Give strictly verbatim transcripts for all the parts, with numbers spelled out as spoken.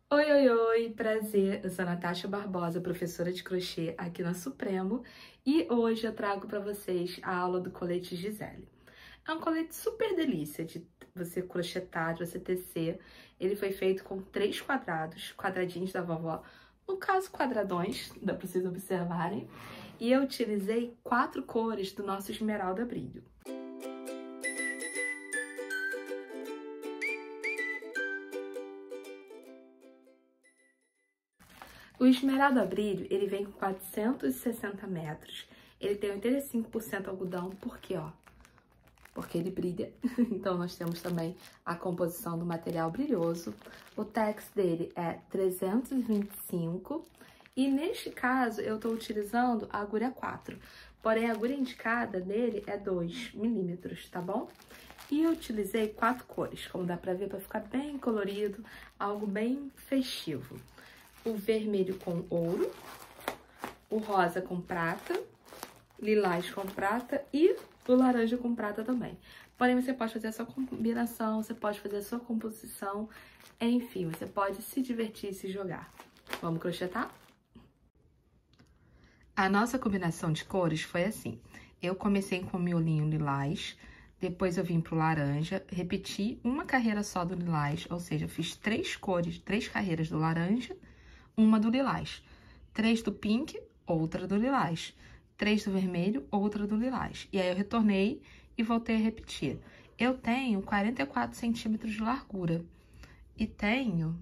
Oi, oi, oi, prazer, eu sou a Natasha Barbosa, professora de crochê aqui na Supremo, e hoje eu trago para vocês a aula do colete Gisele. É um colete super delícia de você crochetar, de você tecer. Ele foi feito com três quadrados, quadradinhos da vovó, no caso quadradões, dá para vocês observarem, e eu utilizei quatro cores do nosso Esmeralda Brilho. O Esmeralda Brilho, ele vem com quatrocentos e sessenta metros, ele tem oitenta e cinco por cento algodão, por quê, ó? Porque ele brilha. Então, nós temos também a composição do material brilhoso. O tex dele é trezentos e vinte e cinco, e neste caso, eu estou utilizando a agulha quatro, porém, a agulha indicada dele é dois milímetros, tá bom? E eu utilizei quatro cores, como dá pra ver, para ficar bem colorido, algo bem festivo. O vermelho com ouro, o rosa com prata, lilás com prata e o laranja com prata também. Porém, você pode fazer a sua combinação, você pode fazer a sua composição, enfim, você pode se divertir e se jogar. Vamos crochetar? A nossa combinação de cores foi assim. Eu comecei com o miolinho lilás, depois eu vim pro laranja, repeti uma carreira só do lilás, ou seja, eu fiz três cores, três carreiras do laranja, uma do lilás, três do pink, outra do lilás, três do vermelho, outra do lilás. E aí eu retornei e voltei a repetir. Eu tenho quarenta e quatro centímetros de largura e tenho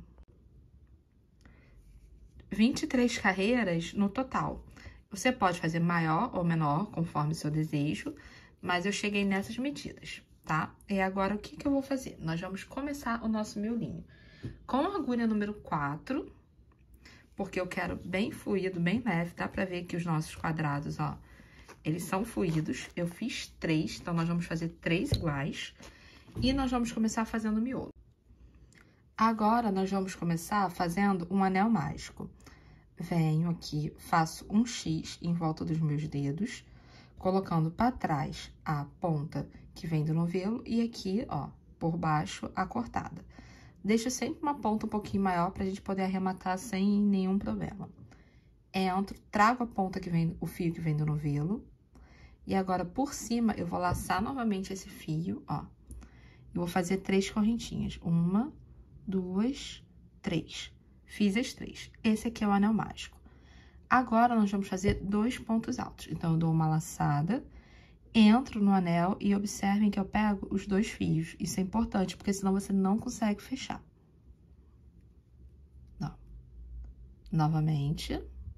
vinte e três carreiras no total. Você pode fazer maior ou menor, conforme o seu desejo, mas eu cheguei nessas medidas, tá? E agora, o que que eu vou fazer? Nós vamos começar o nosso miolinho com a agulha número quatro, porque eu quero bem fluido, bem leve. Dá pra ver que os nossos quadrados, ó, eles são fluidos. Eu fiz três, então nós vamos fazer três iguais. E nós vamos começar fazendo o miolo. Agora, nós vamos começar fazendo um anel mágico. Venho aqui, faço um X em volta dos meus dedos, colocando pra trás a ponta que vem do novelo e aqui, ó, por baixo, a cortada. Deixo sempre uma ponta um pouquinho maior pra gente poder arrematar sem nenhum problema. Entro, trago a ponta que vem, o fio que vem do novelo. E agora, por cima, eu vou laçar novamente esse fio, ó. E vou fazer três correntinhas. Uma, duas, três. Fiz as três. Esse aqui é o anel mágico. Agora, nós vamos fazer dois pontos altos. Então, eu dou uma laçada, entro no anel e observem que eu pego os dois fios. Isso é importante, porque senão você não consegue fechar. Não. Novamente.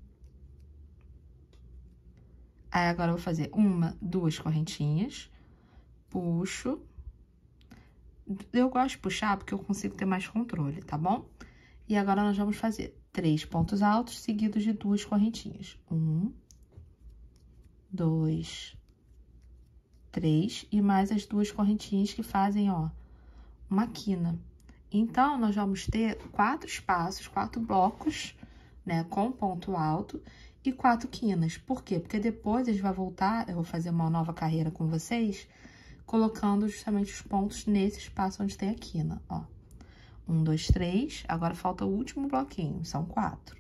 Aí, agora, eu vou fazer uma, duas correntinhas. Puxo. Eu gosto de puxar porque eu consigo ter mais controle, tá bom? E agora, nós vamos fazer três pontos altos seguidos de duas correntinhas. Um, dois, três, e mais as duas correntinhas que fazem, ó, uma quina. Então, nós vamos ter quatro espaços, quatro blocos, né, com ponto alto e quatro quinas. Por quê? Porque depois a gente vai voltar, eu vou fazer uma nova carreira com vocês, colocando justamente os pontos nesse espaço onde tem a quina, ó. Um, dois, três, agora falta o último bloquinho, são quatro.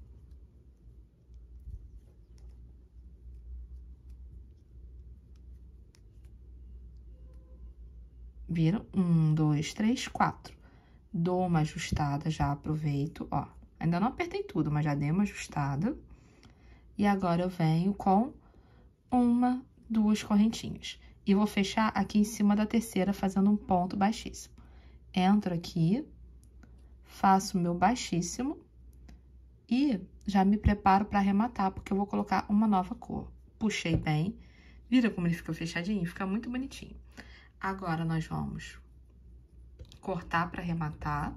Viram? Um, dois, três, quatro. Dou uma ajustada, já aproveito, ó. Ainda não apertei tudo, mas já dei uma ajustada. E agora eu venho com uma, duas correntinhas. E vou fechar aqui em cima da terceira, fazendo um ponto baixíssimo. Entro aqui, faço o meu baixíssimo e já me preparo para arrematar, porque eu vou colocar uma nova cor. Puxei bem, vira como ele fica fechadinho? Fica muito bonitinho. Agora, nós vamos cortar para arrematar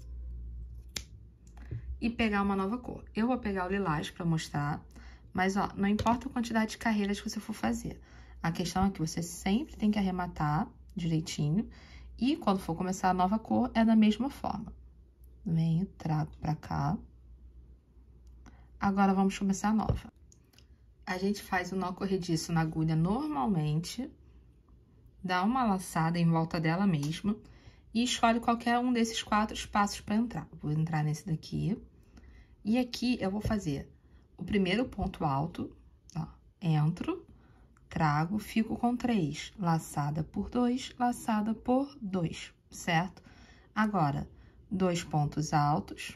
e pegar uma nova cor. Eu vou pegar o lilás para mostrar, mas, ó, não importa a quantidade de carreiras que você for fazer. A questão é que você sempre tem que arrematar direitinho e, quando for começar a nova cor, é da mesma forma. Venho, trago pra cá. Agora, vamos começar a nova. A gente faz o nó corrediço na agulha normalmente, dá uma laçada em volta dela mesma e escolhe qualquer um desses quatro espaços para entrar. Vou entrar nesse daqui. E aqui eu vou fazer o primeiro ponto alto, ó, entro, trago, fico com três, laçada por dois, laçada por dois, certo? Agora, dois pontos altos,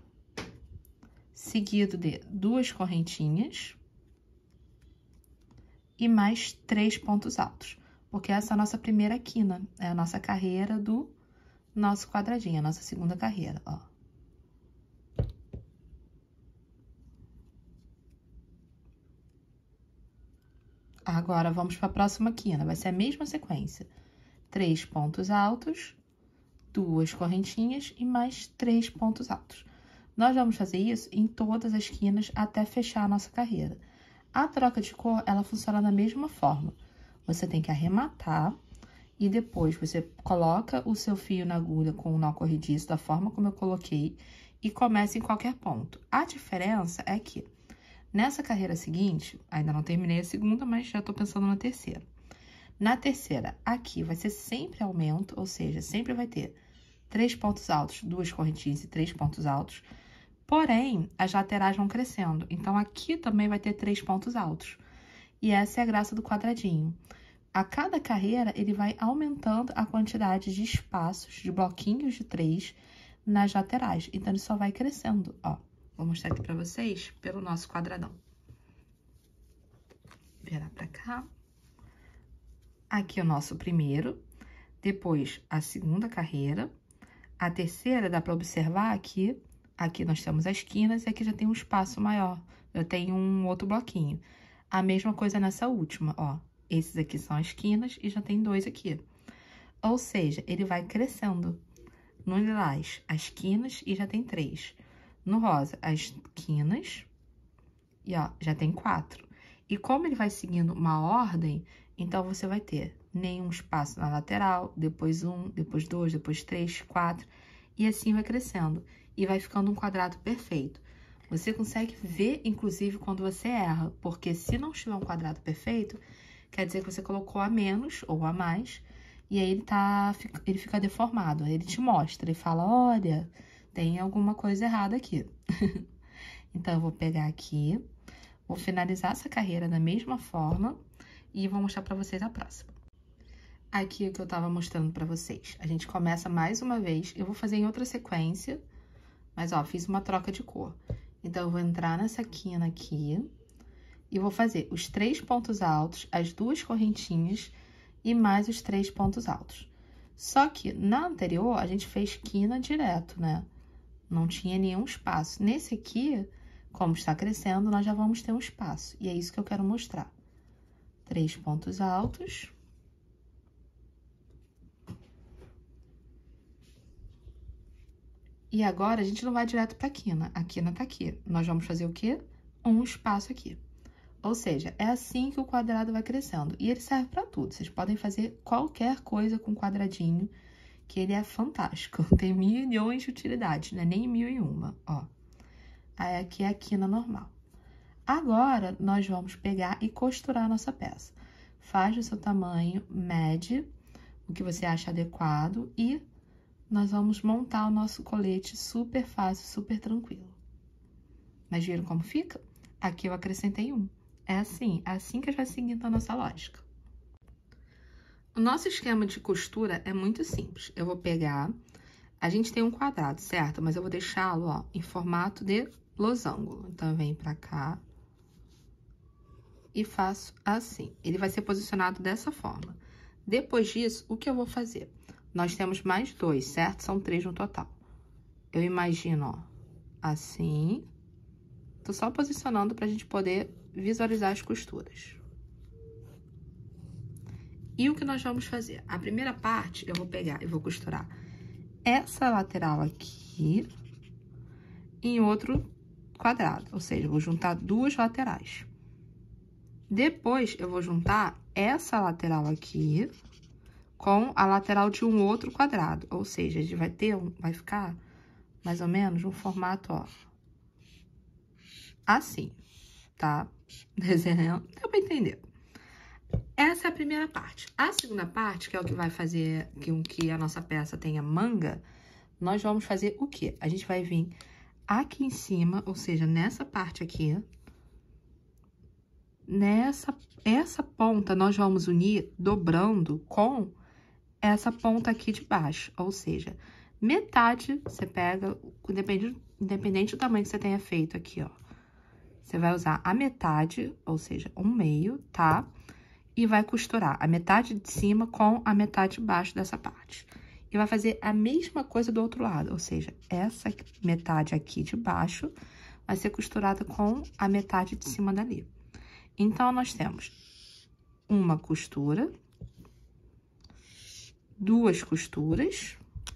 seguido de duas correntinhas e mais três pontos altos, porque essa é a nossa primeira quina, é a nossa carreira do nosso quadradinho, a nossa segunda carreira, ó. Agora, vamos para a próxima quina, vai ser a mesma sequência. Três pontos altos, duas correntinhas e mais três pontos altos. Nós vamos fazer isso em todas as quinas até fechar a nossa carreira. A troca de cor, ela funciona da mesma forma. Você tem que arrematar e depois você coloca o seu fio na agulha com o nó corrediço, da forma como eu coloquei, e começa em qualquer ponto. A diferença é que nessa carreira seguinte, ainda não terminei a segunda, mas já tô pensando na terceira. Na terceira, aqui vai ser sempre aumento, ou seja, sempre vai ter três pontos altos, duas correntinhas e três pontos altos. Porém, as laterais vão crescendo. Então, aqui também vai ter três pontos altos. E essa é a graça do quadradinho. A cada carreira, ele vai aumentando a quantidade de espaços, de bloquinhos de três nas laterais. Então, ele só vai crescendo, ó. Vou mostrar aqui pra vocês pelo nosso quadradão. Virar pra cá. Aqui é o nosso primeiro, depois a segunda carreira. A terceira, dá pra observar aqui, aqui nós temos as quinas e aqui já tem um espaço maior. Eu tenho um outro bloquinho. A mesma coisa nessa última, ó. Esses aqui são as quinas e já tem dois aqui. Ou seja, ele vai crescendo. No lilás, as quinas e já tem três. No rosa, as quinas e, ó, já tem quatro. E como ele vai seguindo uma ordem, então você vai ter nenhum espaço na lateral, depois um, depois dois, depois três, quatro, e assim vai crescendo. E vai ficando um quadrado perfeito. Você consegue ver, inclusive, quando você erra, porque se não tiver um quadrado perfeito, quer dizer que você colocou a menos ou a mais, e aí ele, tá, ele fica deformado. Aí ele te mostra e fala, olha, tem alguma coisa errada aqui. Então, eu vou pegar aqui, vou finalizar essa carreira da mesma forma e vou mostrar pra vocês a próxima. Aqui é o que eu tava mostrando pra vocês. A gente começa mais uma vez, eu vou fazer em outra sequência, mas, ó, fiz uma troca de cor. Então, eu vou entrar nessa quina aqui e vou fazer os três pontos altos, as duas correntinhas e mais os três pontos altos. Só que na anterior, a gente fez quina direto, né? Não tinha nenhum espaço. Nesse aqui, como está crescendo, nós já vamos ter um espaço. E é isso que eu quero mostrar. Três pontos altos. E agora, a gente não vai direto pra quina. A quina tá aqui. Nós vamos fazer o quê? Um espaço aqui. Ou seja, é assim que o quadrado vai crescendo. E ele serve pra tudo. Vocês podem fazer qualquer coisa com quadradinho, que ele é fantástico. Tem milhões de utilidades, não é nem mil e uma, ó. Aí, aqui é a quina normal. Agora, nós vamos pegar e costurar a nossa peça. Faz o seu tamanho, mede o que você acha adequado e nós vamos montar o nosso colete super fácil, super tranquilo. Mas viram como fica? Aqui eu acrescentei um. É assim, é assim que a gente vai seguindo a nossa lógica. O nosso esquema de costura é muito simples. Eu vou pegar, a gente tem um quadrado, certo? Mas eu vou deixá-lo, ó, em formato de losango. Então, eu venho pra cá e faço assim. Ele vai ser posicionado dessa forma. Depois disso, o que eu vou fazer? Nós temos mais dois, certo? São três no total. Eu imagino, ó, assim. Tô só posicionando pra gente poder visualizar as costuras. E o que nós vamos fazer? A primeira parte, eu vou pegar e vou costurar essa lateral aqui em outro quadrado. Ou seja, eu vou juntar duas laterais. Depois, eu vou juntar essa lateral aqui com a lateral de um outro quadrado. Ou seja, a gente vai ter um, vai ficar mais ou menos um formato, ó, assim, tá? Desenhando, deu pra entender. Essa é a primeira parte. A segunda parte, que é o que vai fazer com que a nossa peça tenha manga, nós vamos fazer o quê? A gente vai vir aqui em cima, ou seja, nessa parte aqui, nessa essa ponta, nós vamos unir dobrando com essa ponta aqui de baixo, ou seja, metade você pega, independente, independente do tamanho que você tenha feito aqui, ó. Você vai usar a metade, ou seja, um meio, tá? E vai costurar a metade de cima com a metade de baixo dessa parte. E vai fazer a mesma coisa do outro lado, ou seja, essa metade aqui de baixo vai ser costurada com a metade de cima dali. Então, nós temos uma costura, duas costuras.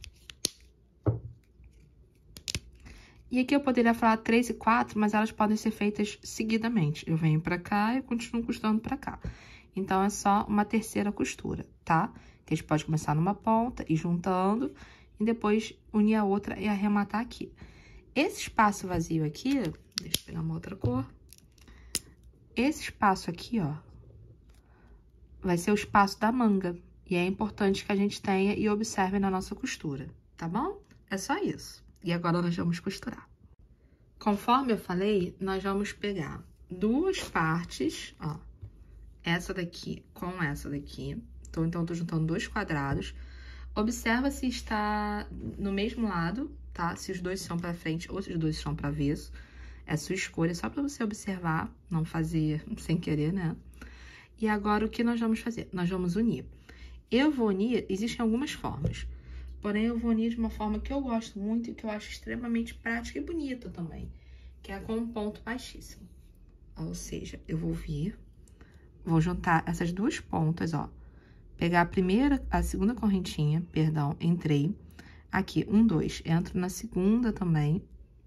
E aqui eu poderia falar três e quatro, mas elas podem ser feitas seguidamente. Eu venho pra cá e continuo costurando pra cá. Então, é só uma terceira costura, tá? Que a gente pode começar numa ponta, ir juntando, e depois unir a outra e arrematar aqui. Esse espaço vazio aqui, deixa eu pegar uma outra cor. Esse espaço aqui, ó, vai ser o espaço da manga. E é importante que a gente tenha e observe na nossa costura, tá bom? É só isso. E agora nós vamos costurar. Conforme eu falei, nós vamos pegar duas partes, ó. Essa daqui com essa daqui. Então, então, eu tô juntando dois quadrados. Observa se está no mesmo lado, tá? Se os dois são pra frente ou se os dois são pra avesso. É sua escolha, só pra você observar, não fazer sem querer, né? E agora, o que nós vamos fazer? Nós vamos unir. Eu vou unir, existem algumas formas. Porém, eu vou unir de uma forma que eu gosto muito e que eu acho extremamente prática e bonita também. Que é com um ponto baixíssimo. Ou seja, eu vou vir, vou juntar essas duas pontas, ó. Pegar a primeira, a segunda correntinha, perdão, entrei. Aqui, um, dois, entro na segunda também.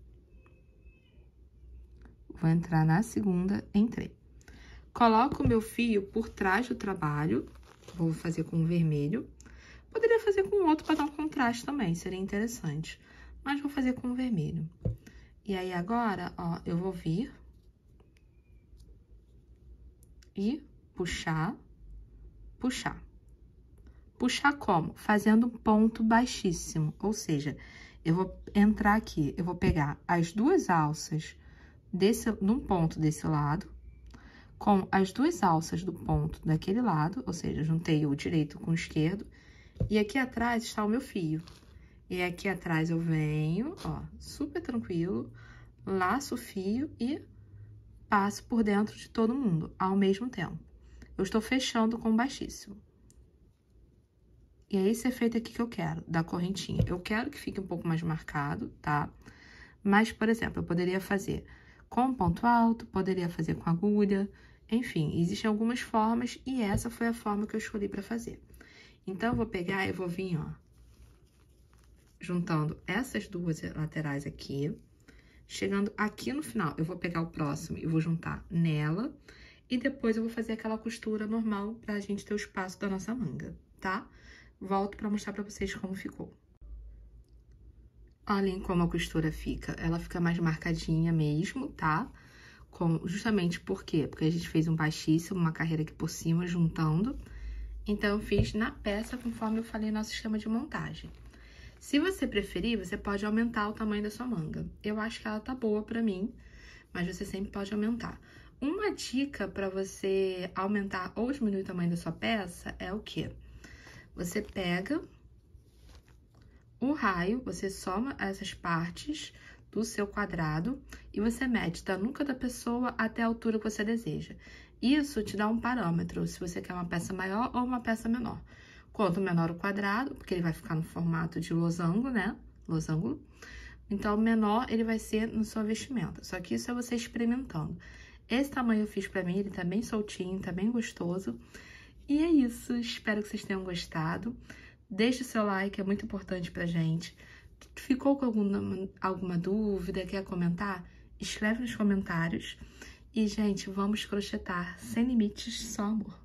Vou entrar na segunda, entrei. Coloco o meu fio por trás do trabalho, vou fazer com vermelho. Poderia fazer com outro para dar um contraste também, seria interessante. Mas vou fazer com vermelho. E aí, agora, ó, eu vou vir e puxar, puxar. Puxar como? Fazendo um ponto baixíssimo, ou seja, eu vou entrar aqui, eu vou pegar as duas alças desse, num ponto desse lado, com as duas alças do ponto daquele lado, ou seja, juntei o direito com o esquerdo, e aqui atrás está o meu fio. E aqui atrás eu venho, ó, super tranquilo, laço o fio e passo por dentro de todo mundo, ao mesmo tempo. Eu estou fechando com baixíssimo. E é esse efeito aqui que eu quero, da correntinha. Eu quero que fique um pouco mais marcado, tá? Mas, por exemplo, eu poderia fazer com ponto alto, poderia fazer com agulha, enfim, existem algumas formas e essa foi a forma que eu escolhi para fazer. Então, eu vou pegar e vou vir, ó, juntando essas duas laterais aqui, chegando aqui no final, eu vou pegar o próximo e vou juntar nela, e depois eu vou fazer aquela costura normal pra gente ter o espaço da nossa manga, tá? Volto pra mostrar pra vocês como ficou. Olhem como a costura fica, ela fica mais marcadinha mesmo, tá? Com, justamente por quê? Porque a gente fez um baixíssimo, uma carreira aqui por cima, juntando. Então, eu fiz na peça, conforme eu falei no nosso sistema de montagem. Se você preferir, você pode aumentar o tamanho da sua manga. Eu acho que ela tá boa pra mim, mas você sempre pode aumentar. Uma dica pra você aumentar ou diminuir o tamanho da sua peça é o quê? Você pega o raio, você soma essas partes do seu quadrado e você mede da nuca da pessoa até a altura que você deseja. Isso te dá um parâmetro, se você quer uma peça maior ou uma peça menor. Quanto menor o quadrado, porque ele vai ficar no formato de losango, né? Losango. Então, menor ele vai ser no seu vestimenta. Só que isso é você experimentando. Esse tamanho eu fiz pra mim, ele tá bem soltinho, tá bem gostoso. E é isso, espero que vocês tenham gostado. Deixe o seu like, é muito importante pra gente. Ficou com alguma, alguma dúvida, quer comentar? Escreve nos comentários. E, gente, vamos crochetar sem limites, só amor.